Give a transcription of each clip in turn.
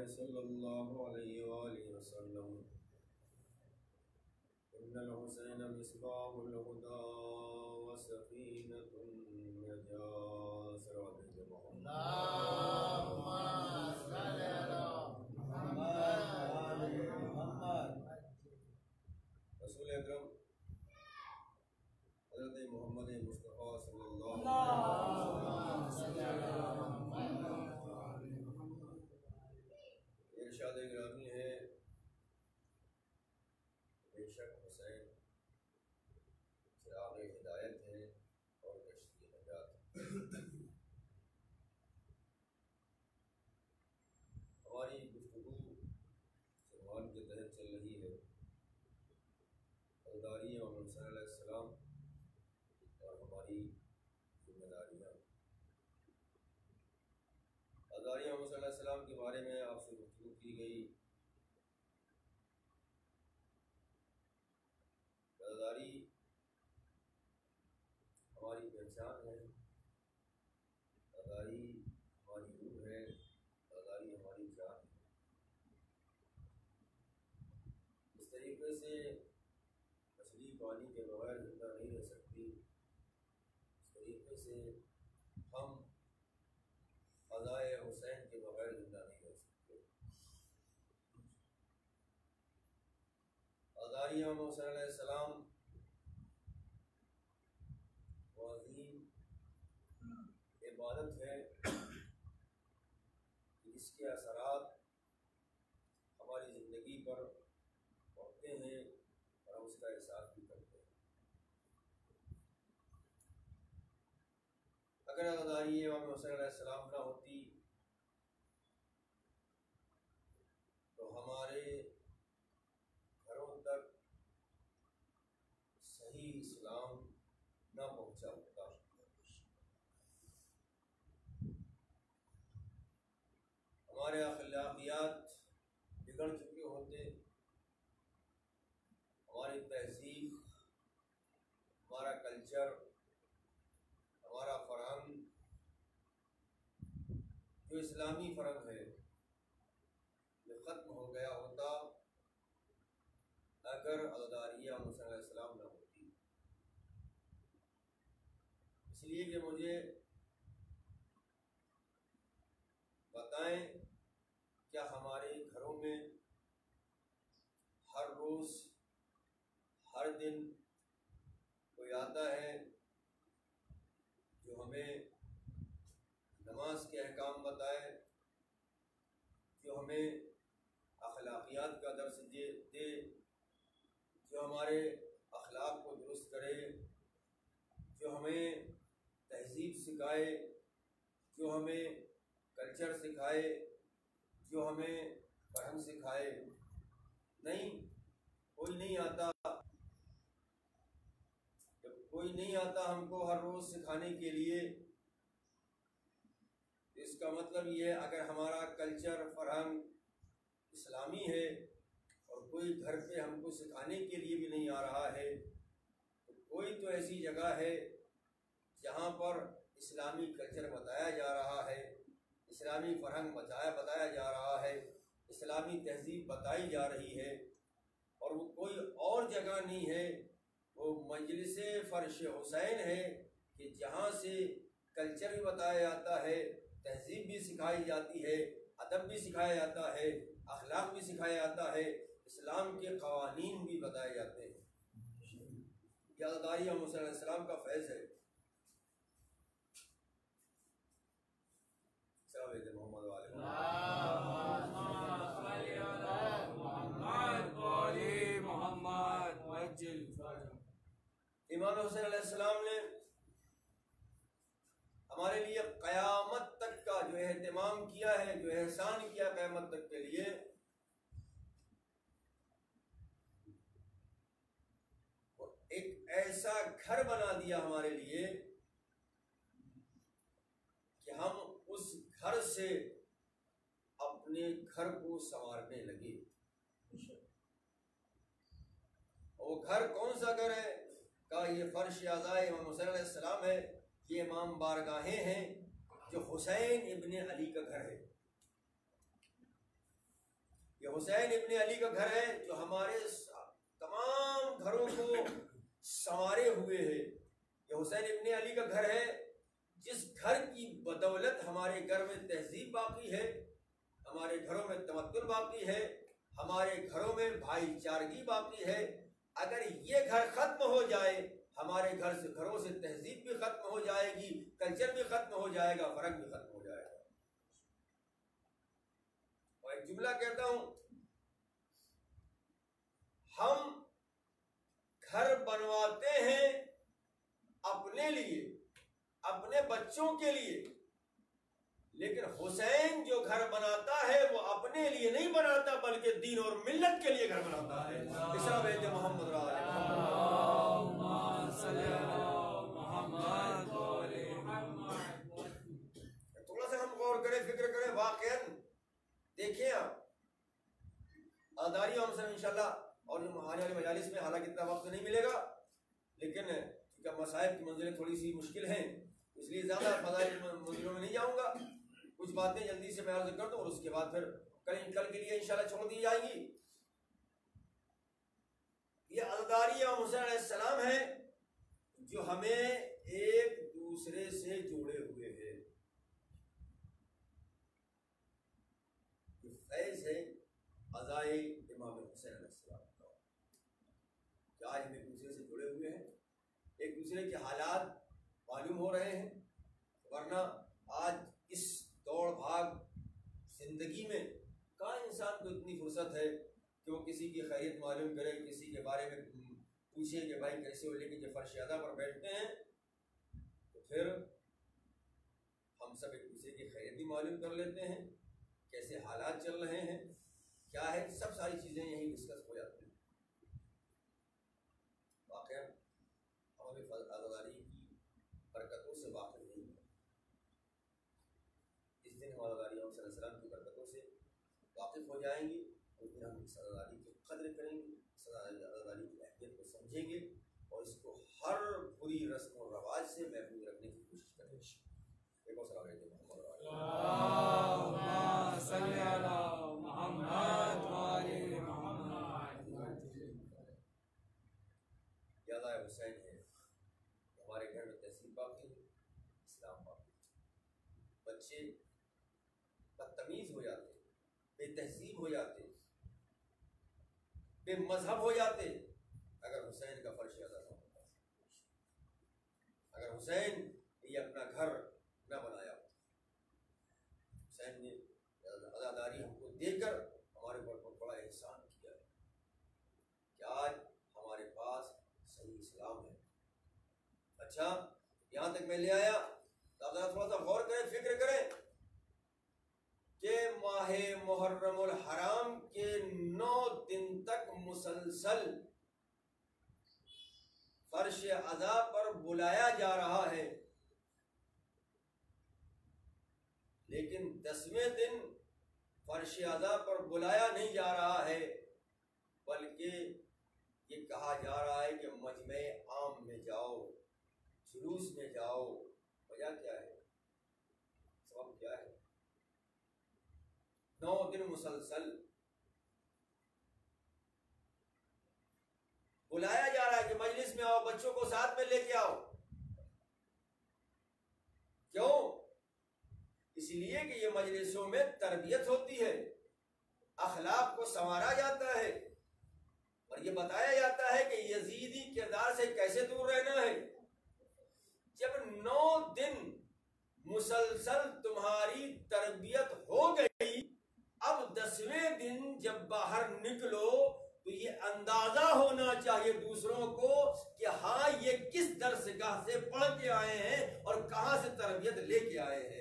صلی اللہ علیہ وآلہ وسلم ان الحسین مصباح الہدی وسفینۃ النجاة صلوات محمد اللهم صل على محمد رسول اکرم حضرت محمد مصطفیٰ صلی اللہ اللهم صل على محمد ارشاد گرامی ہے بے شک حسین چراغ ہدایت ہے اور کشتی نجات ہے۔ ہماری گفتگو عنوان کے تحت چل رہی ہے حضرت امام حسین علیہ السلام اور ہماری ذمہ داریاں۔ حضرت امام حسین علیہ السلام کے بارے میں آپ سے گفتگو کی گئی۔ عزاداری ہماری پہچان ہے، عزاداری ہماری روح ہے، عزاداری ہماری جان ہے۔ اس طریقے سے مچھلی پانی کے بغیر زندہ نہیں رہ سکتی، اس طریقے سے ہم قضائے حسین کے بغیر زندہ نہیں رہ سکتے۔ عزاداری امام حسین علیہ السلام وہ عظیم عبادت ہے کہ اس کے اثرات ہماری زندگی پر پڑتے ہیں اور ہم اس کا احساس بھی کرتے ہیں۔ اگر عزاداری امام حسین علیہ السلام نہ ہوتی تو ہمارے گھروں تک صحیح اسلام نہ پہنچا ہوتا۔ ہمارے اخلاقیات بگڑ چکے ہوتے، ہماری تہذیب، ہمارا کلچر، ہمارا فرہنگ جو اسلامی فرہنگ ہے یہ ختم ہو گیا ہوتا اگر عزاداری امام حسین علیہ السلام نہ ہوتی۔ اس لیے کہ مجھے بتائیں کیا ہمارے گھروں میں ہر روز ہر دن کوئی آتا ہے جو ہمیں نماز کے احکام بتائے، جو ہمیں اخلاقیات کا درس دے، جو ہمارے اخلاق کو درست کرے، جو ہمیں تہذیب سکھائے، جو ہمیں کلچر سکھائے، جو ہمیں فرہنگ سکھائے؟ نہیں، کوئی نہیں آتا۔ جب کوئی نہیں آتا ہم کو ہر روز سکھانے کے لیے، اس کا مطلب یہ ہے اگر ہمارا کلچر فرہنگ اسلامی ہے اور کوئی گھر پہ ہم کو سکھانے کے لیے بھی نہیں آ رہا ہے تو کوئی تو ایسی جگہ ہے جہاں پر اسلامی کلچر بتایا جا رہا ہے، اسلامی فرہنگ بتایا جا رہا ہے، اسلامی تہذیب بتائی جا رہی ہے، اور وہ کوئی اور جگہ نہیں ہے، وہ مجلس فرش حسین ہے کہ جہاں سے کلچر بھی بتایا جاتا ہے، تہذیب بھی سکھائی جاتی ہے، ادب بھی سکھایا جاتا ہے، اخلاق بھی سکھایا جاتا ہے، اسلام کے قوانین بھی بتائے جاتے ہیں۔ یہ عزاداری امام حسین علیہ السلام کا فیض ہے۔ محمد والے امام حسین علیہ السلام نے ہمارے لیے قیامت تک کا جو اہتمام کیا ہے، جو احسان کیا قیامت تک کے لیے، اور ایک ایسا گھر بنا دیا ہمارے لیے کہ ہم اس گھر سے اپنے گھر کو سنوارنے لگے۔ وہ گھر کون سا گھر ہے؟ کہا یہ فرش اعضائے امام حسین علیہ السلام ہے، یہ امام بارگاہیں ہیں جو حسین ابن علی کا گھر ہے۔ یہ حسین ابن علی کا گھر ہے جو ہمارے تمام گھروں کو سنوارے ہوئے ہے. یہ حسین ابن علی کا گھر ہے جس گھر کی بدولت ہمارے گھر میں تہذیب باقی ہے، ہمارے گھروں میں تمدن باقی ہے، ہمارے گھروں میں بھائی چارگی باقی ہے. اگر یہ گھر ختم ہو جائے، ہمارے گھروں سے تہذیب بھی ختم ہو جائے گی، کلچر بھی ختم ہو جائے گا، فرق بھی ختم ہو جائے گا. اور ایک جملہ کہتا ہوں، ہم گھر بنواتے ہیں اپنے لیے، اپنے بچوں کے لیے، لیکن حسین جو گھر بناتا ہے وہ اپنے لیے نہیں بناتا بلکہ دین اور ملت کے لیے گھر بناتا ہے. اسلام بیت محمد تھوڑا سا ہم غور کریں، فکر کریں. واقعاً دیکھیں آپ آداری ہم سب انشاءاللہ اور آنے والی مجالس میں، حالانکہ اتنا وقت نہیں ملے گا، لیکن چونکہ مسائب کی منزلیں تھوڑی سی مشکل ہیں اس لیے زیادہ فضائل منزلوں میں نہیں جاؤں گا. کچھ باتیں جلدی سے میں عرض کر دوں اور اس کے بعد پھر کل کے لیے انشاءاللہ چھوڑ دی جائیں گی. یہ عزاداری امام حسین علیہ السلام ہے جو ہمیں ایک دوسرے سے جوڑے ہوئے ہیں. یہ فیض ہے عزائے امام حسین علیہ السلام کا کہ آج ہم ایک دوسرے سے جڑے ہوئے ہیں، ایک دوسرے کے حالات معلوم ہو رہے ہیں. ورنہ آج اس دوڑ بھاگ زندگی میں کہاں انسان کو اتنی فرصت ہے کہ وہ کسی کی خیریت معلوم کرے، کسی کے بارے میں پوچھے کہ بھائی کیسے ہو. لیکن جب فرش ادا پر بیٹھتے ہیں تو پھر ہم سب ایک دوسرے کی خیریت بھی معلوم کر لیتے ہیں، کیسے حالات چل رہے ہیں، کیا ہے، سب ساری چیزیں یہیں ڈسکس ہو جاتی ہیں. واقعہ ہمیں عزاداری کی برکتوں سے واقف نہیں ہے. جس دن ہم عزاداری صلی اللہ علیہ وسلم کی برکتوں سے واقف ہو جائیں گے اس دن ہم اس عزاداری کی قدر کریں گے، اس عزاداری کی اہمیت کو سمجھیں گے اور اس کو ہر بری رسم و رواج سے محفوظ رکھنے کی کوشش کریں گے. ایک اور سلام علیکم. یادہ حسین ہے ہمارے گھر میں تہذیب باقی ہے، اسلام باقی ہے. بچے بدتمیز ہو جاتے، بے تہذیب ہو جاتے، بے مذہب ہو جاتے اگر حسین کا فرش ادا نہ ہوتا، اگر حسین یہ اپنا گھر نہ بنایا. حسین نے عزاداری ہم کو دے کر ہمارے اوپر بہت بڑا احسان کیا ہے کہ آج ہمارے پاس صحیح اسلام ہے. اچھا یہاں تک میں لے آیا تو آپ ذرا تھوڑا سا غور کریں، فکر کریں کہ ماہ محرم الحرام کے 9 دن تک مسلسل فرش عزا پر بلایا جا رہا ہے، لیکن 10ویں دن فرش عزا پر بلایا نہیں جا رہا ہے بلکہ یہ کہا جا رہا ہے کہ مجمع عام میں جاؤ، جلوس میں جاؤ. وجہ کیا ہے؟ سبب کیا ہے؟ 9 دن مسلسل بلایا جا رہا ہے کہ مجلس میں آؤ، بچوں کو ساتھ میں لے کے آؤ. کیوں؟ اس لیے کہ یہ مجلسوں میں تربیت ہوتی ہے، اخلاق کو سنوارا جاتا ہے اور یہ بتایا جاتا ہے کہ یزیدی کردار سے کیسے دور رہنا ہے. جب 9 دن مسلسل تمہاری تربیت ہو گئی، اب 10ویں دن جب باہر نکلو تو یہ اندازہ ہونا چاہیے دوسروں کو کہ ہاں یہ کس درسگاہ سے پڑھ کے آئے ہیں اور کہاں سے تربیت لے کے آئے ہیں.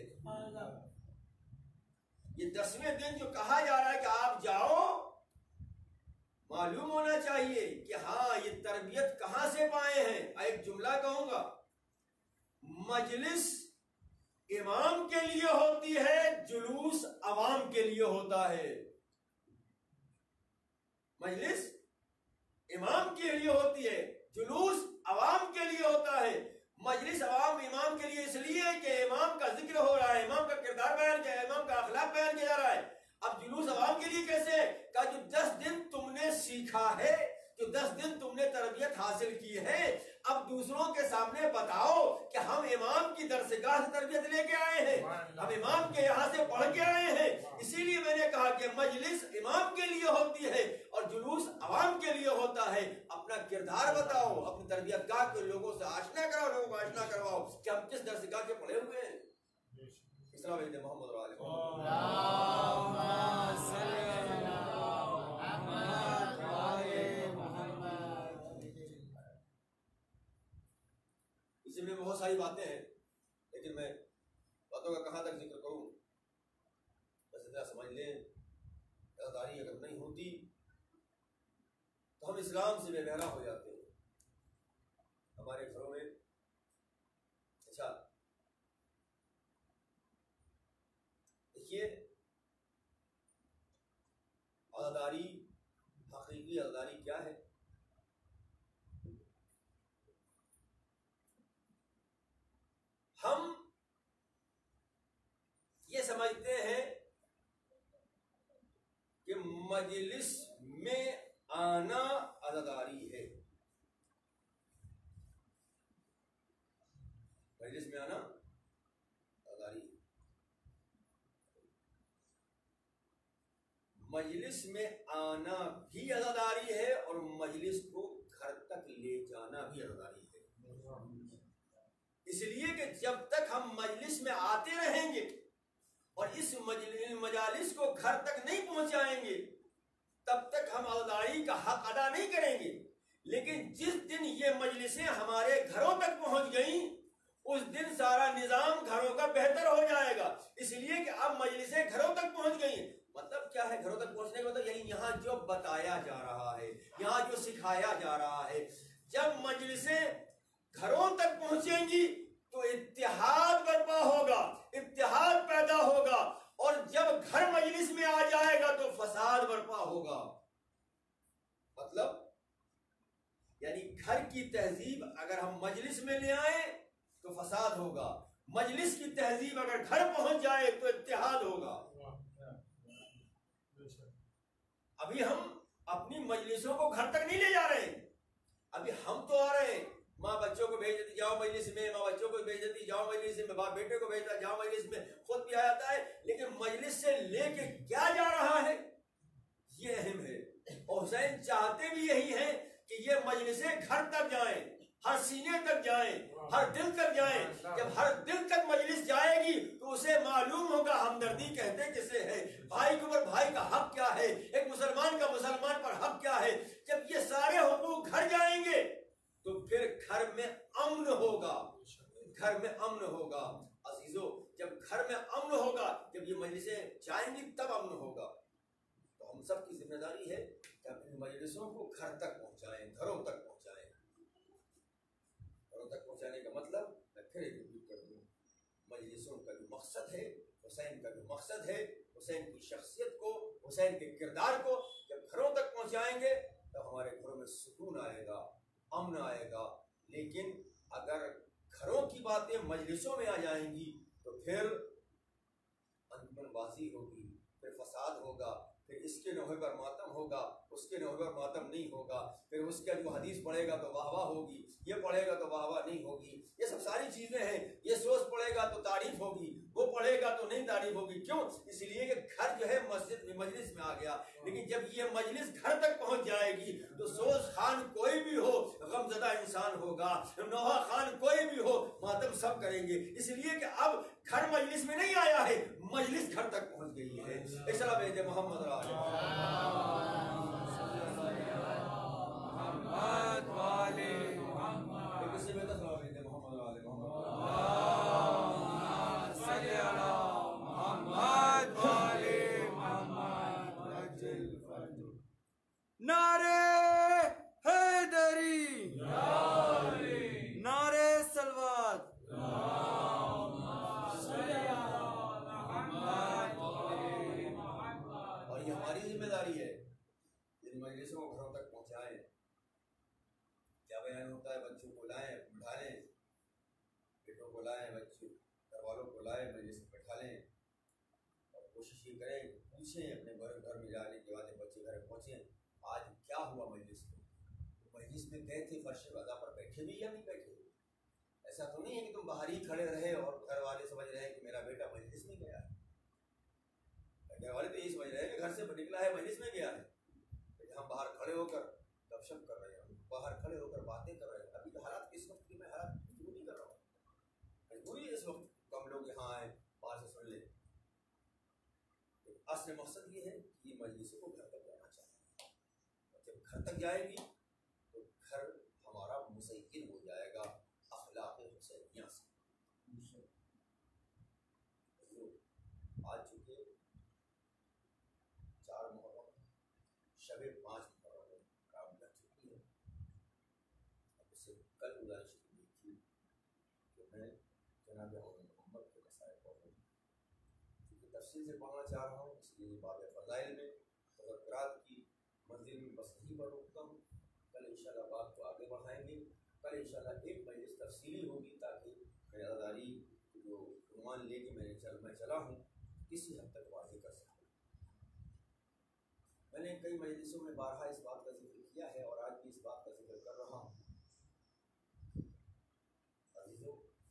یہ 10ویں دن جو کہا جا رہا ہے کہ آپ جاؤ، معلوم ہونا چاہیے کہ ہاں یہ تربیت کہاں سے پائے ہیں. ایک جملہ کہوں گا، مجلس امام کے لیے ہوتی ہے، جلوس عوام کے لیے ہوتا ہے. مجلس امام کے لیے ہوتی ہے، جلوس عوام کے لیے ہوتا ہے. مجلس عوام امام کے لیے اس لیے کہ امام کا ذکر ہو رہا ہے، امام کا کردار بیان کیا ہے، امام کا اخلاق بیان کیا جا رہا ہے. اب جلوس عوام کے لیے کیسے؟ کہ حاصل کی ہے، اب دوسروں کے سامنے بتاؤ کہ ہم امام کی درسگاہ سے تربیت لے کے آئے ہیں، ہم امام کے یہاں سے پڑھ کے آئے ہیں۔ اسی لیے میں نے کہا کہ مجلس امام کے لیے ہوتی ہے اور جلوس عوام کے لیے ہوتا ہے۔ اپنا کردار بتاؤ، اپنی تربیت گاہ کے لوگوں سے آشنا کراؤ، لوگوں کو آشنا کرواؤ کہ ہم کس درسگاہ کے پڑھے ہوئے ہیں۔ اسلام علیہ محمد اسی میں بہت ساری باتیں ہیں، لیکن میں باتوں کا کہاں تک ذکر کروں؟ بس اتنا سمجھ لیں، عزاداری اگر نہیں ہوتی تو ہم اسلام سے بے بہرا ہو جاتے ہیں۔ ہمارے گھروں میں اچھا دیکھیے، عزاداری، حقیقی عزاداری کیا ہے؟ ہم یہ سمجھتے ہیں کہ مجلس میں آنا عزاداری ہے، مجلس میں آنا عزاداری ہے۔ مجلس میں آنا بھی عزاداری ہے اور مجلس کو گھر تک لے جانا بھی عزاداری ہے۔ اس لیے کہ جب تک ہم مجلس میں آتے رہیں گے اور اس مجالس کو گھر تک نہیں پہنچائیں گے تب تک ہم عزاداری کا حق ادا نہیں کریں گے۔ لیکن جس دن یہ مجلسیں ہمارے گھروں تک پہنچ گئیں اس دن سارا نظام گھروں کا بہتر ہو جائے گا۔ اس لیے کہ اب مجلسیں گھروں تک پہنچ گئی۔ مطلب کیا ہے گھروں تک پہنچنے کا مطلب؟ یعنی یہاں جو بتایا جا رہا ہے، یہاں جو سکھایا جا رہا ہے، جب مجلسیں گھروں تک پہنچیں گی تو اتحاد برپا ہوگا، اتحاد پیدا ہوگا، اور جب گھر مجلس میں آ جائے گا تو فساد برپا ہوگا۔ مطلب یعنی گھر کی تہذیب اگر ہم مجلس میں لے آئیں تو فساد ہوگا، مجلس کی تہذیب اگر گھر پہنچ جائے تو اتحاد ہوگا۔ ابھی ہم اپنی مجلسوں کو گھر تک نہیں لے جا رہے ہیں، ابھی ہم تو آ رہے ہیں، ماں بچوں کو بھیج دیتی جاؤ مجلس میں، ماں بچوں کو بھیج دیتی جاؤ مجلس میں، باپ بیٹے کو بھیجتا جاؤ مجلس میں، خود بھی آ جاتا ہے، لیکن مجلس سے لے کے کیا جا رہا ہے یہ اہم ہے۔ اور حسین چاہتے بھی یہی ہیں کہ یہ مجلسیں گھر تک جائیں، ہر سینے تک جائیں، ہر دل تک جائیں۔ جب ہر دل تک مجلس جائے گی تو اسے معلوم ہوگا ہمدردی کہتے کسے ہے، بھائی کے اوپر بھائی کا حق کیا ہے، ایک مسلمان کا مسلمان پر حق کیا ہے۔ جب یہ سارے حقوق گھر جائیں گے تو پھر گھر میں امن ہوگا، گھر میں امن ہوگا۔ عزیزو، جب گھر میں امن ہوگا، جب یہ مجلسیں جائیں گی تب امن ہوگا۔ تو ہم سب کی ذمہ داری ہے کہ اپنی مجلسوں کو گھر تک پہنچائیں، گھروں تک پہنچائیں۔ گھروں تک پہنچانے کا مطلب میں پھر ایک ریپیٹ کر دوں، مجلسوں کا جو مقصد ہے، حسین کا جو مقصد ہے، حسین کی شخصیت کو، حسین کے کردار کو جب گھروں تک پہنچائیں گے تب ہمارے گھروں میں سکون آئے گا، امن آئے گا۔ لیکن اگر گھروں کی باتیں مجلسوں میں آ جائیں گی تو پھر انجمن بازی ہوگی، پھر فساد ہوگا، پھر اس کے نوحے پر ماتم ہوگا، اس کے نوحے پر ماتم نہیں ہوگا، پھر اس کا جو حدیث پڑھے گا تو واہ واہ ہوگی، یہ پڑھے گا تو واہ واہ نہیں ہوگی۔ یہ سب ساری چیزیں ہیں، یہ سوچ پڑھے گا تو تعریف ہوگی، وہ پڑھے گا تو نہیں تعریف ہوگی۔ کیوں؟ اس لیے کہ گھر جو ہے مسجد میں مجلس میں آ گیا۔ لیکن جب یہ مجلس گھر تک پہنچ جائے گی تو سوز خان کوئی بھی ہو غمزدہ انسان ہوگا، نوحہ خان کوئی بھی ہو ماتم سب کریں گے۔ اس لیے کہ اب گھر مجلس میں نہیں آیا ہے، مجلس گھر تک پہنچ گئی ہے۔ اس طرح بیٹے محمد نعرے حیدری، نعرے سلوات، اور یہ ہماری ذمہ داری ہے ان مجلسوں کو گھروں تک پہنچائیں۔ کیا بیان ہوتا ہے؟ بچوں کو لائیں، بٹھا لیں، بیٹوں کو لائیں، بچوں گھر والوں کو لائیں، مجلس میں بٹھا لیں، اور کوشش یہ کریں، پوچھیں اپنے گھر میں جانے کے بعد بچے گھر پہنچیں آج کیا ہوا مجلس میں، مجلس مجلس میں گئے تھے فرش وضع پر بیٹھے بھی یا نہیں بیٹھے؟ ایسا تو نہیں ہے کہ تم باہر ہی کھڑے رہے اور گھر والے سمجھ رہے ہیں کہ میرا بیٹا مجلس میں گیا ہے. گھر والے تو یہی سمجھ رہے ہیں کہ گھر سے نکلا ہے مجلس میں گیا ہے. ہم باہر کھڑے ہو کر گپ شپ کر رہے ہیں, باہر کھڑے ہو کر باتیں کر رہے ہیں. ابھی تو حالات اس وقت کی میں حالات گفتگو نہیں کر رہا ہوں, مجبوری ہے اس وقت کم لوگ یہاں آئے باہر سے سن لیں. اصل مقصد یہ ہے کہ یہ مجلسوں کو گھر تک جانا چاہیے. جب گھر تک جائے گی تو گھر ہمارا مسیکن ہو جائے گا اخلاق حسینیہ سے. آج چکے 4 محرم, شب 5 محرم کام لگ چکی ہے. اب اس سے کل گزارش کی تھی کہ میں جناب محمد کے مسائل پڑھوں, کیونکہ تفصیل سے پڑھنا چاہ رہا ہوں, اس لیے باب فضائل میں تذکرات کی منزل میں بس یہیں پر روکتا ہوں. کل انشاءاللہ بات کو آگے بڑھائیں گے. کل انشاءاللہ ایک مجلس تفصیلی ہوگی تاکہ میں ازاداری جو عنوان لے کے میں چلا ہوں کسی حد تک واضح کر سکوں. میں نے کئی مجلسوں میں بارہا اس بات کا ذکر کیا ہے اور آج بھی اس بات کا ذکر کر رہا ہوں. عزیزو,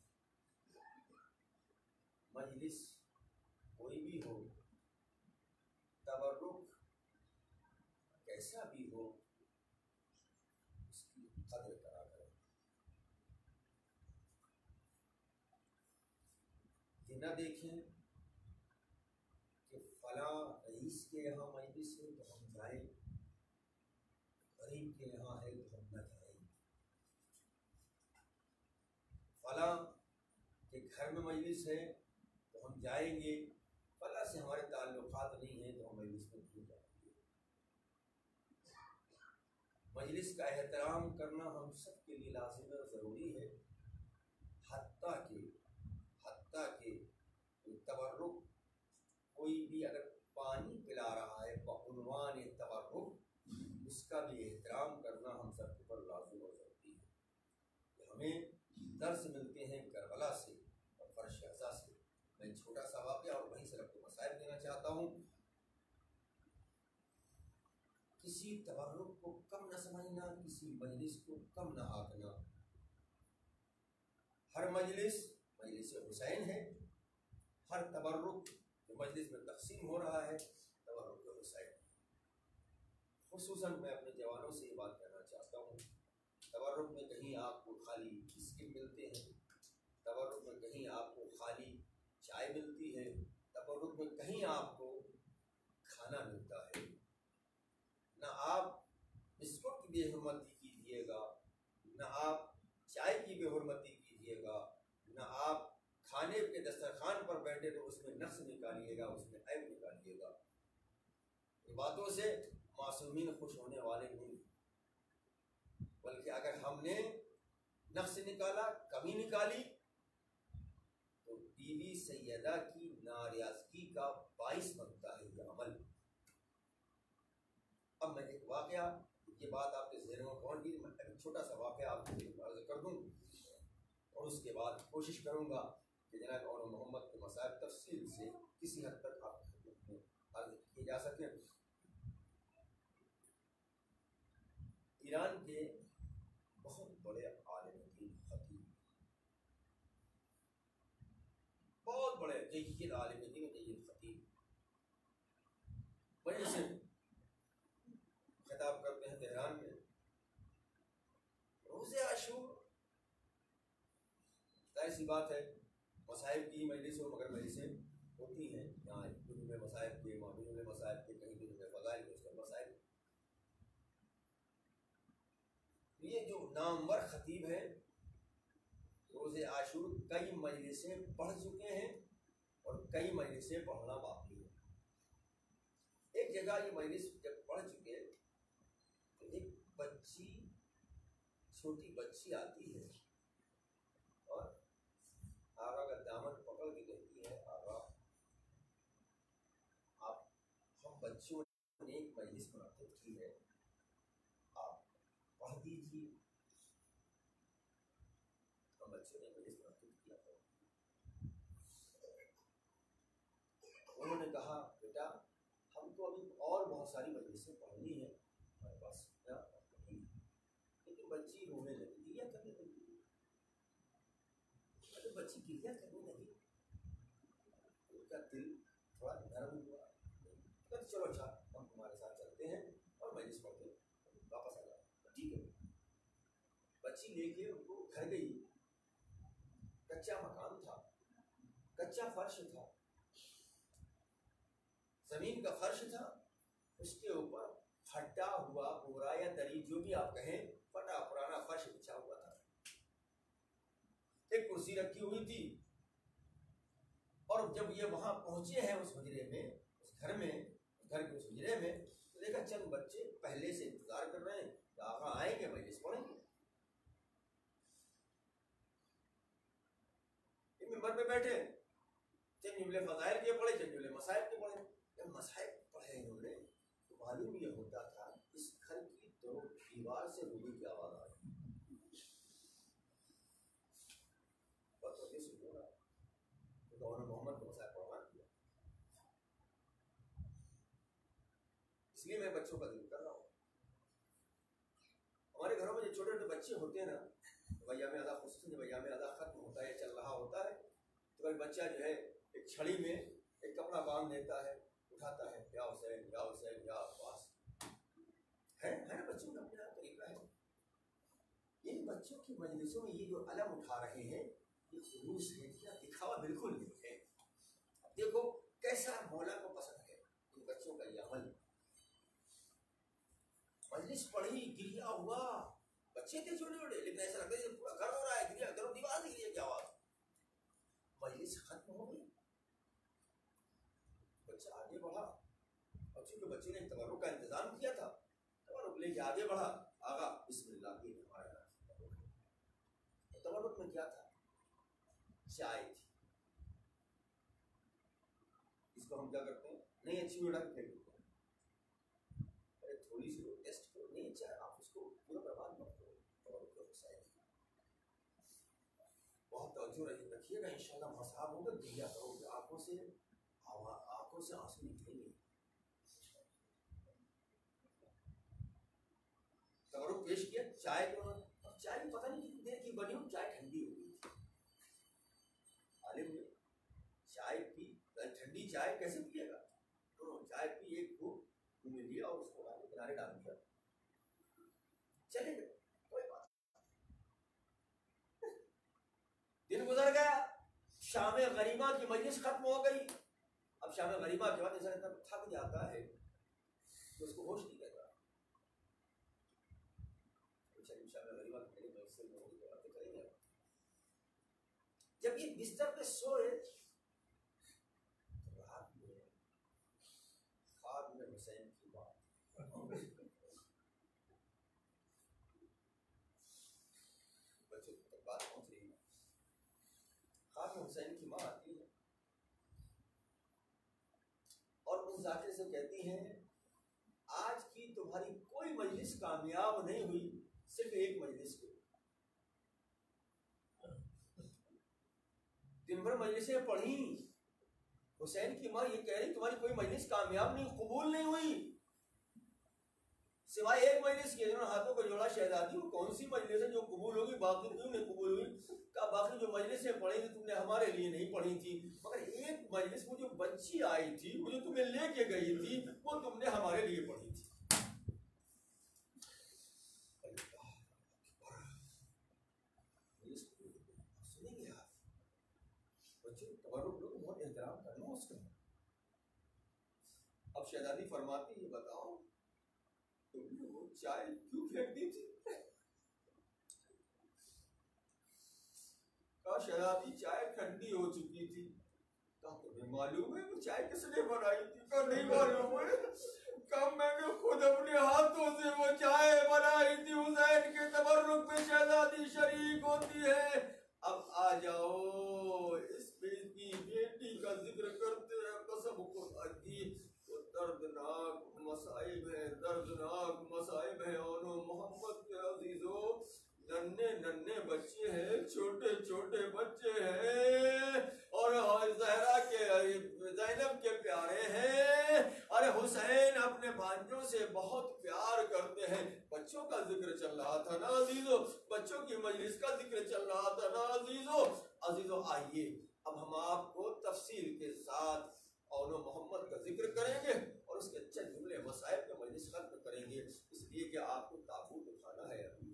مجلس کوئی بھی ہو, تبرک کیسا بھی ہو, اس کی قدر کرا کریں. یہ نہ دیکھیں کہ فلاں رئیس کے یہاں مجلس ہے تو ہم جائیں, غریب کے یہاں ہے تو ہم نہ جائیں. فلاں کے گھر میں مجلس ہے تو ہم جائیں گے, فلاں سے ہمارے تعلقات نہیں ہیں تو ہم مجلس میں کیوں جائیں گے. مجلس کا احترام کرنا ہم سب کے لیے لازم اور ضروری ہے. حتیٰ کہ تبرک, کوئی بھی اگر پانی پلا رہا ہے بعنوان تبرک, اس کا بھی احترام کرنا ہم سب کے پر لازم اور ضروری ہے. کہ ہمیں درس ملتے ہیں کربلا سے اور فرش غزہ سے. میں چھوٹا سا واقعہ اور وہیں سے رب کو مسائل دینا چاہتا ہوں. کسی تبرک کو کم نہ سمجھنا, کسی مجلس کو کم نہ آنکنا. ہر مجلس حسین ہے, ہر تبرک جو مجلس میں تقسیم ہو رہا ہے تبرک حسین. خصوصاً میں اپنے جوانوں سے یہ بات کہنا چاہتا ہوں, تبرک میں کہیں آپ کو خالی بسکٹ ملتے ہیں, تبرک میں کہیں آپ کو خالی چائے ملتی ہے, تبرک میں کہیں آپ کو کھانا ملتا ہے. نہ آپ بسکٹ کی بے حرمتی کیجیے گا, نہ آپ چائے کی بے حرمتی کیجیے گا, نہ آپ کھانے کے دسترخوان پر بیٹھے تو اس میں نقص نکالیے گا, اس میں عیب نکالیے گا. ان باتوں سے معصومین خوش ہونے والے نہیں, بلکہ اگر ہم نے نقص نکالا, کمی نکالی, تو بیوی سیدہ کی ناریازگی کا باعث بنتا ہے یہ عمل. اب میں ایک واقعہ, یہ بات آپ کے ذہنوں میں کون کی, میں ایک چھوٹا سا واقعہ آپ کو عرض کر دوں اور اس کے بعد کوشش کروں گا کہ جناب مولانا محمد کے مسائل تفصیل سے کسی حد تک آپ میں عرض کیے جا سکیں. ایران کے بہت بڑے عالم دین خطیب, بہت بڑے جید عالم دین جید خطیب, وجہ سے خطاب کرتے ہیں تہران میں. روز عاشور ظاہر سی بات ہے مصائب کی مجلس ہو, مگر مجلسیں ہوتی ہیں یہاں کتب مصائب کے, معلوم مصائب کے, کہیں کتب فضائل کے, اس کا مصائب. یہ جو نامور خطیب ہے روز عاشور کئی مجلسیں پڑھ چکے ہیں اور کئی مجلسیں پڑھنا باقی ہے. ایک جگہ یہ مجلس جب پڑھ چکے تو ایک بچی, چھوٹی بچی آتی ہے اور آقا کا دامن پکڑ کے کہتی ہے, آقا آپ, ہم بچوں نے ایک مجلس منعقد کی ہے, آپ پڑھ دیجیے. ہم بچوں نے مجلس منعقد کیا تھا. انہوں نے کہا, بیٹا ہم کو ابھی اور بہت ساری مجلسیں پڑھنی ہیں, ہمارے پاس نہیں, لیکن تو بچی رونے لگی, گریا کرنے لگی. ارے بچی گریا کرنے لگی, ان کا دل تھوڑا نرم ہوا. چلو اچھا ہم تمہارے ساتھ چلتے ہیں اور مجلس پڑھ کے واپس آ جاؤ. ٹھیک ہے. بچی لے کے ان کو گھر گئی. کچا مکان تھا, کچا فرش تھا, زمین کا فرش تھا, اس کے اوپر پھٹا ہوا پورا یا دری جو بھی آپ کہیں, پھٹا پرانا فرش بچھا ہوا تھا. ایک کرسی رکھی ہوئی تھی. اور جب یہ وہاں پہنچے ہیں اس حجرے میں, اس گھر میں, گھر کے اس حجرے میں, تو دیکھا چند بچے پہلے سے انتظار کر رہے ہیں کہ آقا آئیں گے مجلس پڑھیں گے. ممبر پہ بیٹھے, چند جملے فضائل کے پڑھے, چند جملے مسائل کے پڑھے. جب مسائل پڑھے انہوں نے تو معلوم یہ ہوتا تھا اس گھر کی تو دیوار سے روبی کی آواز آ رہی. پتہ کیسے ہو رہا تو انہوں نے محمد کو مسائل پڑھوا دیا. اس لیے میں بچوں کا ذکر کر رہا ہوں. ہمارے گھروں میں جو چھوٹے چھوٹے بچے ہوتے ہیں نا, ایام ادا, خصوصاً جب ایام ادا ختم ہوتا ہے, چل رہا ہوتا ہے, تو کوئی بچہ جو ہے ایک چھڑی میں ایک کپڑا باندھ دیتا ہے, اٹھاتا ہے, یا حسین یا حسین یا عباس, ہے نا بچوں کا اپنا طریقہ ہے. ان بچوں کی مجلسوں میں یہ جو علم اٹھا رہے ہیں یہ خلوص ہے, کیا دکھاوا بالکل نہیں ہے. دیکھو کیسا مولا کو پسند ہے ان بچوں کا یہ عمل. مجلس پڑھی, گریا ہوا, بچے تھے چھوٹے چھوٹے, لیکن ایسا لگتا ہے پورا گھر ہو رہا ہے, گریا گھر دیوار سے گریا کی آواز. مجلس ختم ہو گئی, بچہ آگے بڑھا, اور چونکہ بچے نے تبرک کا انتظام کیا تھا, تبرک لے کے آگے بڑھا. آگا بسم اللہ کی ہمارے تبرک میں کیا تھا, چائے تھی. اس کو ہم کیا کرتے ہیں, نہیں اچھی میں ڈال پھینک دیتے ہیں, ارے تھوڑی سی ٹیسٹ کرو, نہیں اچھا ہے, آپ اس کو پورا برباد مت کرو. تبرک کو بہت توجہ رکھیے گا, انشاءاللہ مصاب ہوگا, گریا کرو گے, آنکھوں سے آنسو نکلیں گے. تبرک پیش کیا, چائے کو, چائے بھی پتہ نہیں کتنی دیر کی بنی ہو, چائے ٹھنڈی ہو گئی. عالم نے چائے پی, ٹھنڈی چائے کیسے پیے گا, چائے پی, ایک گھونٹ منہ میں لیا اور اس کو کنارے ڈال دیا, چلے گئے, کوئی بات. دن گزر گیا, شام غریبہ کی مجلس ختم ہو گئی. اب شام غریبہ کے بعد انسان اتنا تھک جاتا ہے کہ اس کو ہوش نہیں رہتا. شام غریبہ کی مجلس میں ہوگی تو باتیں کریں گے. جب یہ بستر پہ سوئے تو رات میں خواب میں حسین کی بات, بچوں تک بات پہنچ رہی ہے. خواب میں حسین کی ماں آتی ہے اور اس ذاکر سے کہتی ہیں آج کی تمہاری کوئی مجلس کامیاب نہیں ہوئی, صرف ایک مجلس ہوئی. دن بھر مجلسیں پڑھی, حسین کی ماں یہ کہہ رہی تمہاری کوئی مجلس کامیاب نہیں, قبول نہیں ہوئی, سوائے ایک مجلس کے. انہوں نے ہاتھوں کو جوڑا, شہزادی وہ کون سی مجلس ہے جو قبول ہوگی, باقی کیوں نہیں قبول ہوئی؟ کہا باقی جو مجلسیں پڑھی تھی تم نے ہمارے لیے نہیں پڑھی تھی, مگر ایک مجلس وہ جو بچی آئی تھی, وہ جو تمہیں لے کے گئی تھی, وہ تم نے ہمارے لیے پڑھی تھی. سنیں گے آپ بچے, تبرک لوگ بہت احترام کرنا اس کا. اب شہزادی فرماتی ہے بتاؤ تم نے وہ چائے کیوں پھینک دی تھی؟ کہا شہزادی چائے ٹھنڈی ہو چکی تھی. کہا تمہیں معلوم ہے وہ چائے کس نے بنائی تھی؟ کہا نہیں معلوم ہے. کہا میں نے خود اپنے ہاتھوں سے وہ چائے بنائی تھی. حسین کے تبرک میں شہزادی شریک ہوتی ہے. اب آ جاؤ, اس کی بیٹی کا ذکر کرتے ہیں, قسم خدا کی وہ دردناک مصائب ہیں, دردناک مصائب ہیں. اور محمد کے عزیزوں, ننھے ننھے بچے ہیں, چھوٹے چھوٹے بچے ہیں, اور زہرا کے زینب کے پیارے ہیں. ارے حسین اپنے بھانجوں سے بہت پیار کرتے ہیں. بچوں کا ذکر چل رہا تھا نا عزیزو، بچوں کی مجلس کا ذکر چل رہا تھا نا عزیزو آئیے اب ہم آپ کو تفصیل کے ساتھ اون محمد کا ذکر کریں گے اور اس کے اچھے جملے مسائل کا مجلس ختم کریں گے، اس لیے کہ آپ کو تابوت اٹھانا ہے ابھی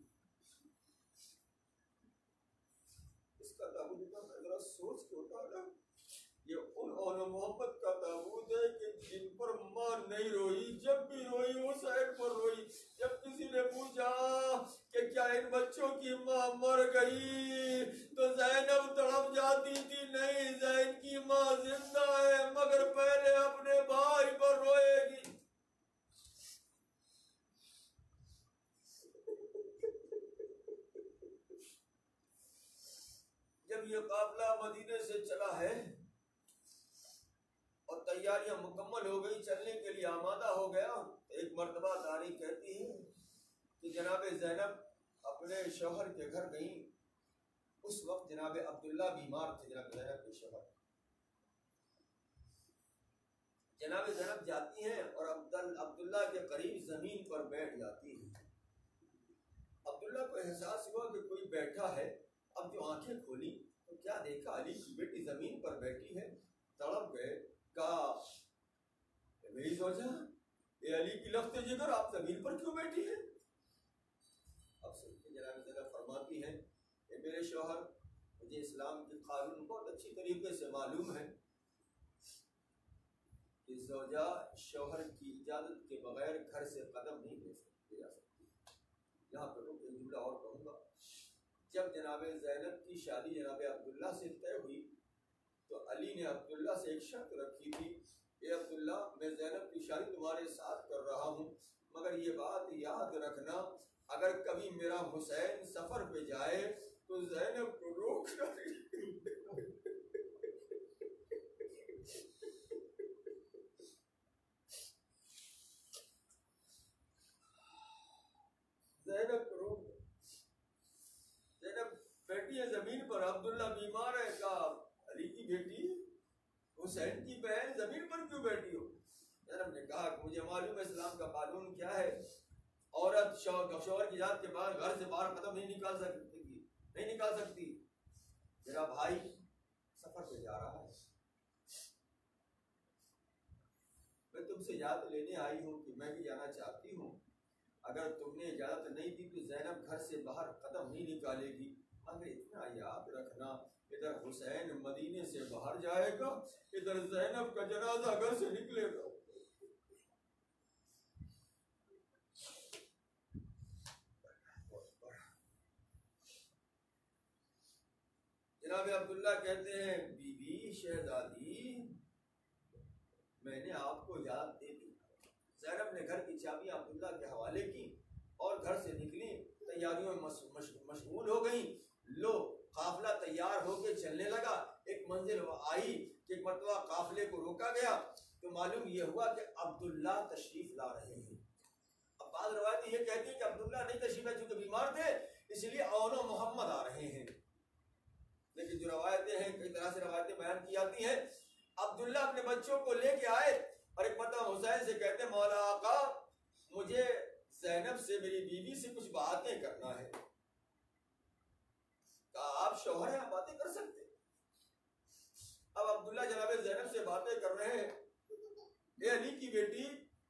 اس کا تابوت اٹھانا، ذرا سوچ کے اٹھانا۔ یہ ان اون محمد کا تابوت ہے کہ جن پر ماں نہیں روئی، جب بھی روئی حسین پر روئی۔ جب کسی نے پوچھا کہ کیا ان بچوں کی ماں مر گئی تو زینب تڑپ جاتی تھی، نہیں زین کی ماں زندہ ہے مگر پہلے اپنے بھائی پر روئے گی۔ جب یہ قافلہ مدینے سے چلا ہے اور تیاریاں مکمل ہو گئی، چلنے کے لیے آمادہ ہو گیا، ایک مرتبہ تاریخ کہتی ہے کہ جناب زینب اپنے شوہر کے گھر گئیں۔ اس وقت جناب عبداللہ بیمار تھے، جناب زینب کے شوہر۔ جناب زینب جاتی ہیں اور عبداللہ کے قریب زمین پر بیٹھ جاتی ہیں۔ عبداللہ کو احساس ہوا کہ کوئی بیٹھا ہے۔ اب جو آنکھیں کھولی تو کیا دیکھا، علی کی بیٹی زمین پر بیٹھی ہے۔ تڑپ گئے، کہا میری زوجہ، اے علی کی لخت جگر، آپ زمین پر کیوں بیٹھی ہیں؟ اب سنتے جناب زینب فرماتی ہیں کہ میرے شوہر، مجھے اسلام کے قانون بہت اچھی طریقے سے معلوم ہے کہ زوجہ شوہر کی اجازت کے بغیر گھر سے قدم نہیں لے جا سکتی۔ یہاں پہ ایک جملہ اور کہوں گا، جب جناب زینب کی شادی جناب عبداللہ سے طے ہوئی تو علی نے عبداللہ سے ایک شرط رکھی تھی، اے عبداللہ میں زینب کی شادی تمہارے ساتھ کر رہا ہوں، مگر یہ بات یاد رکھنا اگر کبھی میرا حسین سفر پہ جائے تو زینب کو روکنا زینب کو روک۔ زینب بیٹی ہے زمین پر، عبداللہ بیمار ہے، کہا علی کی بیٹی حسین کی بہن زمین پر کیوں بیٹھی ہو؟ زینب نے کہا کہ مجھے معلوم ہے اسلام کا قانون کیا ہے، عورت شوہر کی ذات کے بعد گھر سے باہر قدم نہیں نکال سکتی۔ میرا بھائی سفر پہ جا رہا ہے، میں تم سے اجازت لینے آئی ہوں کہ میں بھی جانا چاہتی ہوں، اگر تم نے اجازت نہیں دی تو زینب گھر سے باہر قدم نہیں نکالے گی، مگر اتنا یاد رکھنا ادھر حسین مدینے سے باہر جائے گا، ادھر زینب کا جنازہ گھر سے نکلے گا۔ جناب عبداللہ کہتے ہیں بی بی شہزادی میں نے آپ کو یاد دے دی۔ زینب نے گھر کی چابیاں عبداللہ کے حوالے کی اور گھر سے نکلی، تیاریوں میں مشغول ہو گئیں۔ لو قافلہ تیار ہو کے چلنے لگا، ایک منزل آئی کہ ایک مرتبہ قافلے کو روکا گیا تو معلوم یہ ہوا کہ عبداللہ تشریف لا رہے ہیں۔ اب بعض روایتیں یہ کہتی ہیں کہ عبداللہ نہیں تشریف لائے چونکہ بیمار تھے، اس لیے اون و محمد آ رہے ہیں، لیکن جو روایتیں ہیں کئی طرح سے روایتیں بیان کی جاتی ہیں۔ عبداللہ اپنے بچوں کو لے کے آئے اور ایک مرتبہ حسین سے کہتے ہیں مولا آقا مجھے زینب سے، میری بیوی سے کچھ باتیں کرنا ہے۔ کہا آپ شوہر ہیں، آپ باتیں کر سکتے۔ اب عبداللہ جناب زینب سے باتیں کر رہے ہیں، اے علی کی بیٹی،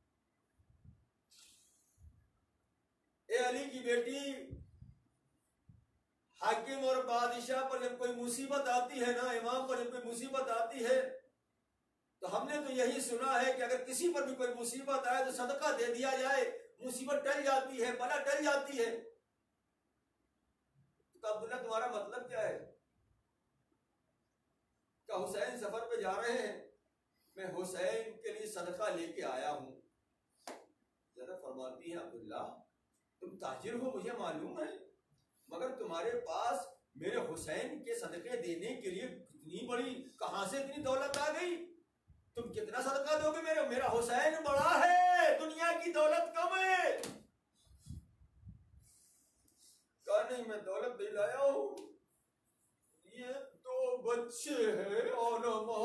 اے علی کی بیٹی، حاکم اور بادشاہ پر جب کوئی مصیبت آتی ہے نا، امام پر جب کوئی مصیبت آتی ہے تو ہم نے تو یہی سنا ہے کہ اگر کسی پر بھی کوئی مصیبت آئے تو صدقہ دے دیا جائے، مصیبت ٹل جاتی ہے، بلا ٹل جاتی ہے۔ تو عبداللہ تمہارا مطلب کیا ہے؟ کہ حسین سفر پہ جا رہے ہیں، میں حسین کے لیے صدقہ لے کے آیا ہوں۔ ذرا فرماتی ہیں عبداللہ تم تاجر ہو مجھے معلوم ہے، مگر تمہارے پاس میرے حسین کے صدقے دینے کے لیے کتنی بڑی، کہاں سے اتنی دولت آ گئی؟ تم کتنا صدقہ دو گے؟ میرا حسین بڑا ہے، دنیا کی دولت کم ہے۔ کہا نہیں میں دولت نہیں لایا ہوں، یہ دو بچے ہیں اور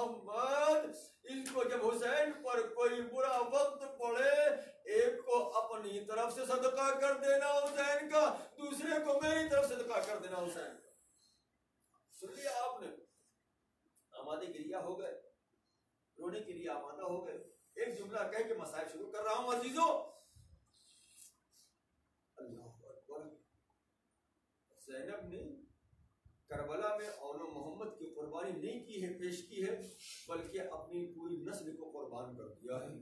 محمد، ان کو جب حسین پر کوئی برا وقت پڑے ایک کو اپنا اپنی طرف سے صدقہ کر دینا حسین کا، دوسرے کو میری طرف صدقہ کر دینا حسین کا۔ سن لیا آپ نے، آمادے کے لیے ہو گئے، رونے کے لیے آمادہ ہو گئے۔ ایک جملہ کہہ کے مسائل شروع کر رہا ہوں عزیزوں۔ اللہ اکبر، زینب نے کربلا میں اون محمد کی قربانی نہیں کی ہے، پیش کی ہے، بلکہ اپنی پوری نسل کو قربان کر دیا ہے۔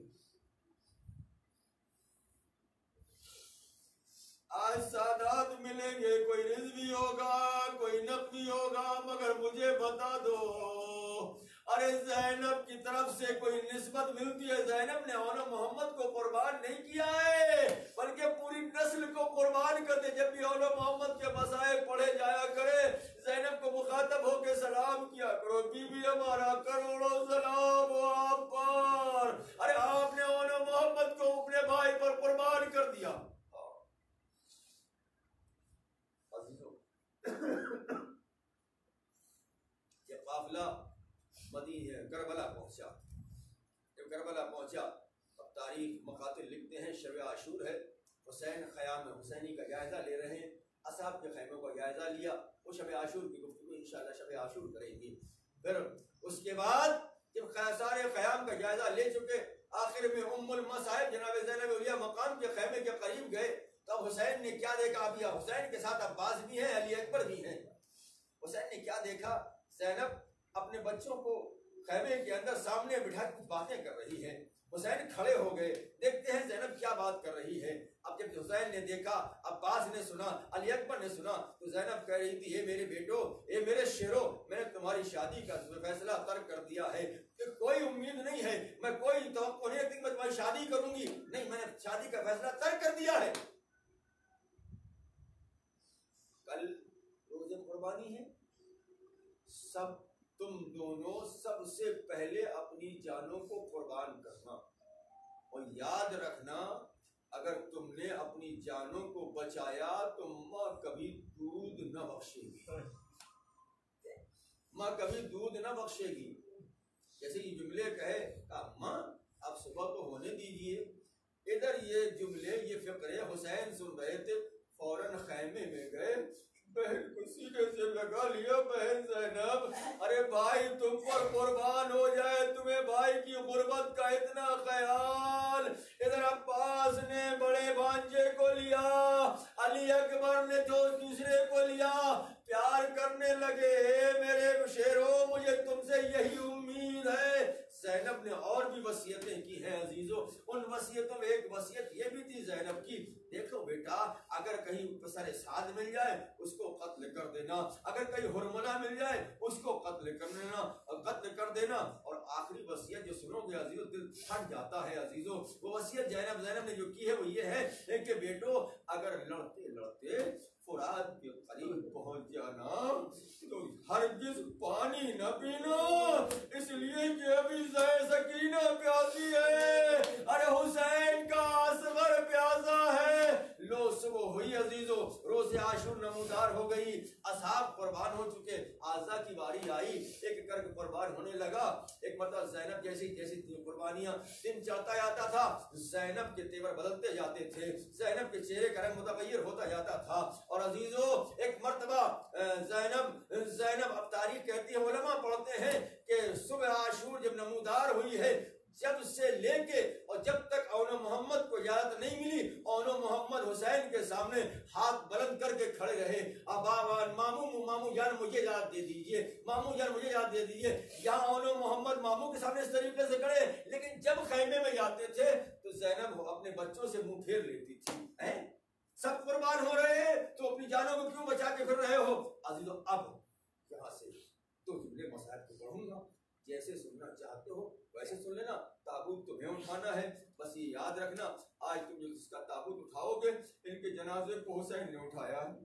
آج سادات ملیں گے، کوئی رضوی ہوگا، کوئی نقوی ہوگا، مگر مجھے بتا دو، ارے زینب کی طرف سے کوئی نسبت ملتی ہے؟ زینب نے اون محمد کو قربان نہیں کیا ہے، بلکہ پوری نسل کو قربان کر دے۔ جب بھی اون محمد کے مسائل پڑھے جایا کرے، زینب کو مخاطب ہو کے سلام کیا کرو، بی بی ہمارا کروڑوں سلام ہو آپ پر، ارے آپ نے اون محمد کو اپنے بھائی پر قربان کر دیا۔ یہ قافلہ مدینہ کربلا پہنچا۔ جب کربلا پہنچا، اب تاریخ مقاتل لکھتے ہیں شب عاشور ہے، حسین خیام حسینی کا جائزہ لے رہے ہیں، اصحاب کے خیموں کا جائزہ لیا۔ وہ شب عاشور کی گفتگو انشاءاللہ شب عاشور کریں گے۔ پھر اس کے بعد جب سارے خیام کا جائزہ لے چکے، آخر میں ام المصائب جناب زینب اولیاء مقام کے خیمے کے قریب گئے، تب حسین نے کیا دیکھا؟ اب یہ حسین کے ساتھ عباس بھی ہیں، علی اکبر بھی ہیں۔ حسین نے کیا دیکھا؟ زینب اپنے بچوں کو خیمے کے اندر سامنے بٹھا کے باتیں کر رہی ہے۔ حسین کھڑے ہو گئے، دیکھتے ہیں زینب کیا بات کر رہی ہے۔ اب جب حسین نے دیکھا، عباس نے سنا، علی اکبر نے سنا، تو زینب کہہ رہی تھی، اے میرے بیٹو، اے میرے شیرو، میں نے تمہاری شادی کا فیصلہ ترک کر دیا ہے، کہ کوئی امید نہیں ہے، میں کوئی توقع نہیں رکھتی کہ میں تمہاری شادی کروں گی، نہیں، میں نے شادی کا فیصلہ ترک کر دیا ہے۔ کل روز قربانی ہے، سب تم دونوں سب سے پہلے اپنی جانوں کو قربان کرنا، اور یاد رکھنا اگر تم نے اپنی جانوں کو بچایا تو ماں کبھی دودھ نہ بخشے گی، ماں کبھی دودھ نہ بخشے گی۔ جیسے یہ جملے کہے ماں اب صبح تو ہونے دیجئے، ادھر یہ جملے یہ فقرے حسین سن رہے تھے، فوراً خیمے میں گئے، بہن کو سینے سے لگا لیا، بہن زینب، ارے بھائی تم پر قربان ہو جائے، تمہیں بھائی کی غربت کا اتنا خیال۔ ادھر عباس نے بڑے بھانجے کو لیا، علی اکبر نے جو دوسرے کو لیا، پیار کرنے لگے، میرے شیرو مجھے تم سے یہی امید ہے۔ زینب نے اور بھی وصیتیں کی ہیں عزیزوں، ان وصیتوں میں ایک وصیت یہ بھی تھی زینب کی، دیکھو بیٹا اگر کہیں سر سعد مل جائے اس کو قتل کر دینا، اگر کہیں ہرملہ مل جائے اس کو قتل کر دینا۔ اور آخری وصیت جو سنو گے عزیزوں دل پھٹ جاتا ہے عزیزوں، وہ وصیت زینب نے جو کی ہے وہ یہ ہے کہ بیٹو اگر لڑتے لڑتے فرات کے قریب پہنچ جانا تو ہرگز پانی نہ پینا، اس لیے کہ ابھی سکینہ پیاسی ہے، ارے حسین کا اصغر پیاسا ہے۔ لو صبح ہوئی عزیزوں، روز عاشور نمودار ہو گئی، اصحاب قربان ہو چکے، آزا کی باری آئی، ایک کر کے قربان ہونے لگا۔ ایک مرتبہ زینب جیسی قربانیاں دن چلتا جاتا تھا، زینب کے تیور بدلتے جاتے تھے، زینب کے چہرے کا رنگ متغیر ہوتا جاتا تھا۔ اور عزیزوں ایک مرتبہ زینب اب تاریخ کہتی ہے، علماء پڑھتے ہیں کہ صبح عاشور جب نمودار ہوئی ہے، جب سے لے کے اور جب تک اون محمد کو اجازت نہیں ملی، اون محمد حسین کے سامنے ہاتھ بلند کر کے کھڑے رہے، مامو جان مجھے اجازت دے دیجئے، مامو جان مجھے اجازت دے دیجئے۔ یہاں اون محمد مامو کے سامنے اس طریقے سے کھڑے، لیکن جب خیمے میں جاتے تھے تو زینب اپنے بچوں سے منہ پھیر لیتی تھی۔ سب قربان ہو رہے ہیں تو اپنی جانوں کو کیوں بچا کے پھر رہے ہو؟ عزیزو اب یہاں سے دو جملے مسائل کو پڑھوں گا، جیسے سننا چاہتے ہو ویسے سن لینا، تابوت تمہیں اٹھانا ہے، بس یہ یاد رکھنا آج تم جو جس کا تابوت اٹھاؤ گے ان کے جنازے کو حسین نے اٹھایا ہے،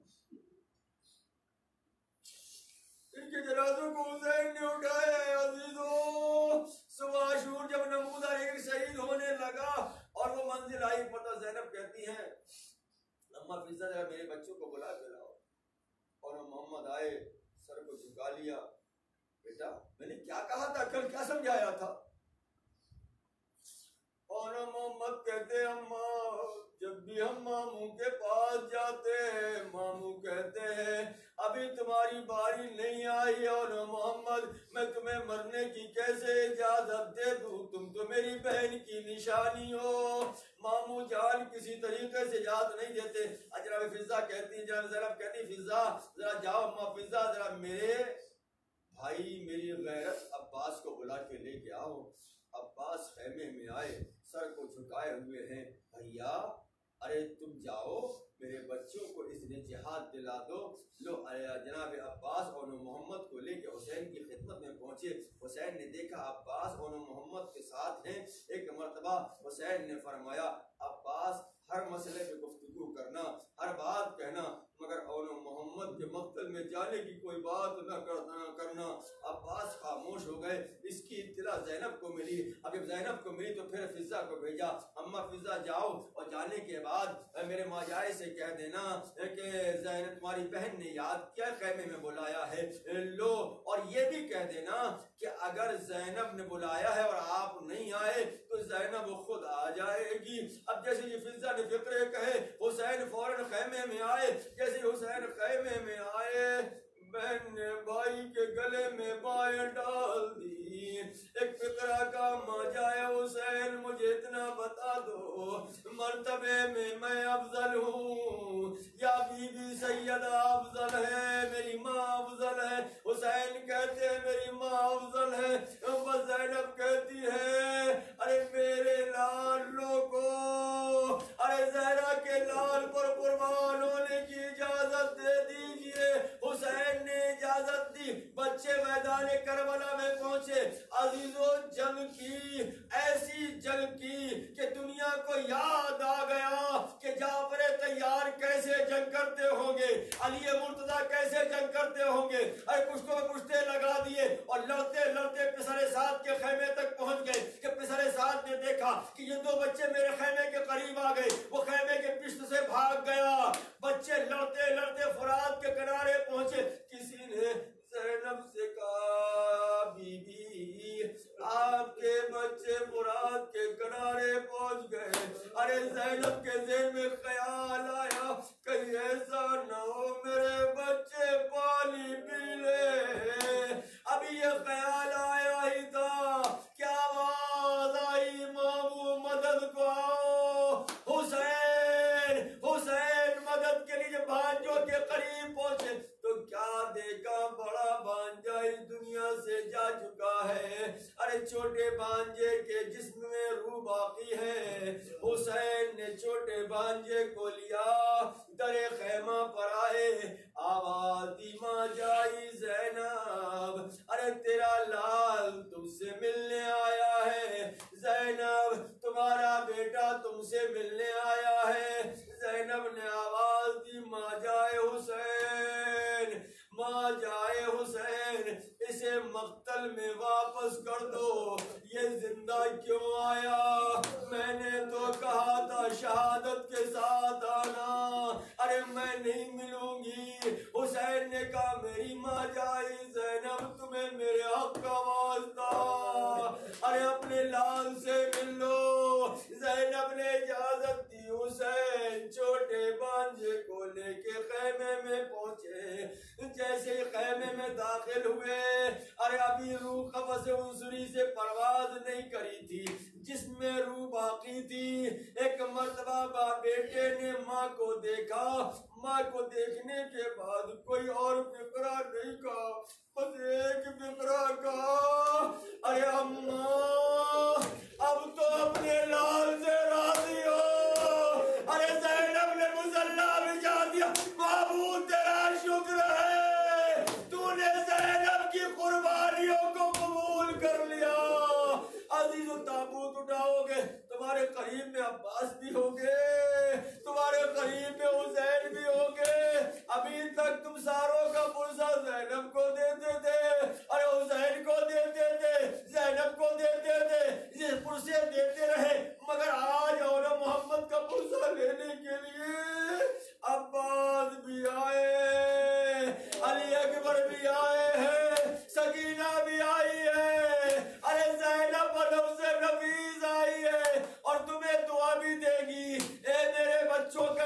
ان کے جنازوں کو حسین نے اٹھایا ہے عزیزو۔ صبح عاشور جب نمودار ایک شہید ہونے لگا اور وہ منزل آئی، پتہ زینب کہتی ہیں اما فضا ذرا میرے بچوں کو بلا کے لاؤ، اور محمد آئے، سر کو جھکا لیا، بیٹا میں نے کیا کہا تھا کل، کیا سمجھایا تھا؟ اور محمد کہتے اما جب بھی ہم ماموں کے پاس جاتے ہیں ماموں کہتے ہیں ابھی تمہاری باری نہیں آئی اور محمد میں تمہیں مرنے کی کیسے اجازت دے دوں، تم تو میری بہن کی نشانی ہو۔ ماموں جان کسی طریقے سے اجازت نہیں دیتے۔ جناب فضہ کہتی، جناب زینب کہتی فضہ ذرا جاؤ، اما فضہ ذرا میرے بھائی میری غیرت عباس کو بلا کے لے کے آؤ۔ عباس خیمے میں آئے، سر کو جھکائے ہوئے ہیں، بھیا ارے تم جاؤ میرے بچوں کو اذن جہاد دلا دو۔ لو جناب عباس اور محمد کو لے کے حسین کی خدمت میں پہنچے۔ حسین نے دیکھا عباس اور محمد کے ساتھ ہیں۔ ایک مرتبہ حسین نے فرمایا عباس ہر مسئلے پہ گفتگو کرنا، ہر بات کہنا، مگر اون محمد کے مقتل میں جانے کی کوئی بات نہ کرنا۔ عباس خاموش ہو گئے۔ اس کی اطلاع زینب کو ملی۔ اب جب زینب کو ملی تو پھر فضہ کو بھیجا، اما فضہ جاؤ اور جانے کے بعد میرے ماجائے سے کہہ دینا کہ زینب تمہاری بہن نے یاد کیا خیمے میں بلایا ہے، لو، اور یہ بھی کہہ دینا کہ اگر زینب نے بلایا ہے اور آپ نہیں آئے تو زینب خود آ جائے گی۔ اب جیسے یہ فضہ نے فکرے کہے حسین فوراً خیمے میں آئے۔ جیسے حسین خیمے میں آئے بہن نے بھائی کے گلے میں بائیں ڈال دی۔ ایک فکرہ کا ماجائے حسین مجھے اتنا بتا دو مرتبے میں افضل ہوں یا بی بی سیدہ افضل ہے، میری ماں افضل ہے؟ حسین کہتے ہیں میری ماں افضل ہے۔ بس زینب کہتی ہے ارے میرے لالوں کو، ارے زہرا کے لال پر قربان ہونے کی اجازت دے دیجئے۔ حسین نے اجازت دی، بچے میدان کربلا میں پہنچے۔ عزیزو جنگ کی، ایسی جنگ کی کہ دنیا کو یاد آ گیا کہ جعفر طیار کیسے جنگ کرتے ہوں گے، علی مرتضیٰ کیسے جنگ کرتے ہوں گے۔ ارے کشتوں میں کشتے لگا دیے اور لڑتے لڑتے پسر سعد کے خیمے تک پہنچ گئے کہ پسر سعد نے دیکھا کہ یہ دو بچے میرے خیمے کے قریب آ گئے۔ وہ خیمے کے پشت سے بھاگ گیا۔ بچے لڑتے لڑتے فرات کے کنارے پہنچے۔ کسی نے زینب سے کہا بی بی آپ کے بچے فرات کے کنارے پہنچ گئے۔ ارے زینب کے ذہن میں خیال آیا کہیں ایسا نہ ہو میرے بچے پانی پی لے۔ ابھی یہ خیال آیا ہی تھا کہ آواز آئی ماموں مدد کو آؤ۔ حسین حسین مدد کے لیے بھانجوں کے قریب پہنچے تو کیا دیکھا بڑا بھانجا اس دنیا سے جا چکا ہے۔ ارے چھوٹے بھانجے کے جسم میں روح باقی ہے۔ حسین نے چھوٹے بھانجے کو لیا، در خیمہ پر آئے، آواز دی ماں جائی زینب ارے تیرا لال تم سے ملنے آیا ہے، زینب تمہارا بیٹا تم سے ملنے آیا ہے۔ زینب نے آواز دی ماں جائے حسین، ماں جائے حسین اسے مقتل میں واپس کر دو، یہ زندہ کیوں آیا؟ میں نے تو کہا تھا شہادت کے ساتھ آنا، ارے میں نہیں ملوں گی۔ حسین نے کہا میری ماں جائے زینب تمہیں میرے حق کا واسطہ، ارے اپنے لال سے مل لو۔ زینب نے اجازت دی، حسین چھوٹے بانجے کو لے کے خیمے میں پہنچے۔ جیسے خیمے میں داخل ہوئے، ارے ابھی روح قفس عنصری سے پرواز نہیں کری تھی، جس میں روح باقی تھی۔ ایک مرتبہ بیٹے نے ماں کو دیکھا، ماں کو دیکھنے کے بعد کوئی اور فکرہ نہیں کہا، بس ایک فکرہ کہا ارے اماں اب تو اپنے لال سے راضی ہو۔ ارے زینب نے مصلی بچھا دیا، معبود تیرا شکر ہے تو نے زینب کی قربانیوں کو قبول کر لیا۔ عزیزو تابوت اٹھاؤ گے، تمہارے قریب میں عباس بھی ہوگے، تمہارے قریب میں حسین بھی ہوگے۔ ابھی تک تم ساروں کا پرسہ زینب کو دیتے تھے، ارے حسین کو دیتے تھے، زینب کو دیتے تھے، یہ پرسے دیتے رہے، مگر آج اور محمد کا پرسہ لینے کے لیے عباس بھی آئے، علی اکبر بھی آئے ہیں، سکینہ بھی آئی ہے، ارے زینب نفس نفیس آئی ہے اور تمہیں دعا بھی دے گی۔ اے میرے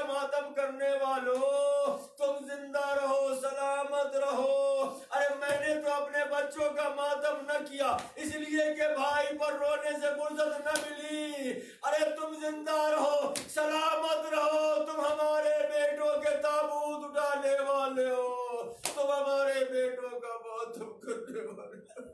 ماتم کرنے والوں تم زندہ رہو، سلامت رہو۔ ارے میں نے تو اپنے بچوں کا ماتم نہ کیا اس لیے کہ بھائی پر رونے سے فرصت نہ ملی۔ ارے تم زندہ رہو، سلامت رہو، تم ہمارے بیٹوں کے تابوت اٹھانے والے ہو، تم ہمارے بیٹوں کا ماتم کرنے والے ہو۔